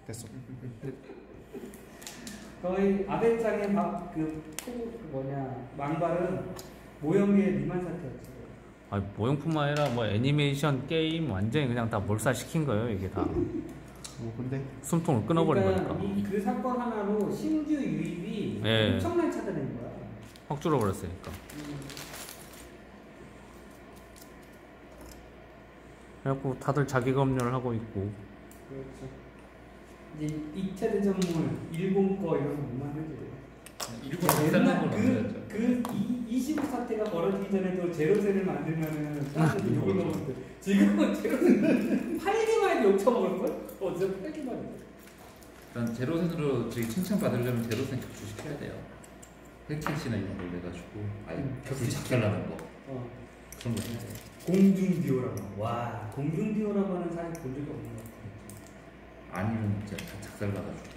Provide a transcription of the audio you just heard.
됐어. 거의 아베짱의 망발은 모형의 미만 사태였죠. 아니, 모형뿐만 아니라 뭐 애니메이션, 게임 완전히 그냥 다 몰살시킨 거예요 이게 다. 근데 숨통을 끊어버린 그러니까 거니까. 그 사건 하나로 신규 유입이 예. 엄청나게 찾아낸 거야. 확 줄어버렸으니까. 그래갖고 다들 자기 검열을 하고 있고. 그렇죠. 이제 2차 대전물, 일본 거 이런 거 못 만들지. 일본 작살난 걸 만들었죠. 그 25 사태가 벌어지기 전에도 제로센을 만들면은 사람들이 욕을 먹었는데 지금은 제로센 팔기만 해도 욕 처먹을걸? 어제 팔기만 해도. 일단 제로센으로 저기 칭찬받으려면 제로센 격추시켜야 돼요. 헬켓이나 이런 걸 내가지고 아예 격추 작살나는 거 그런 거 해야 돼요. 공중 디오라마. 와, 공중 디오라마는 사실 본 적이 없는 것 같아요. 아니면 진짜 다 작살나가지고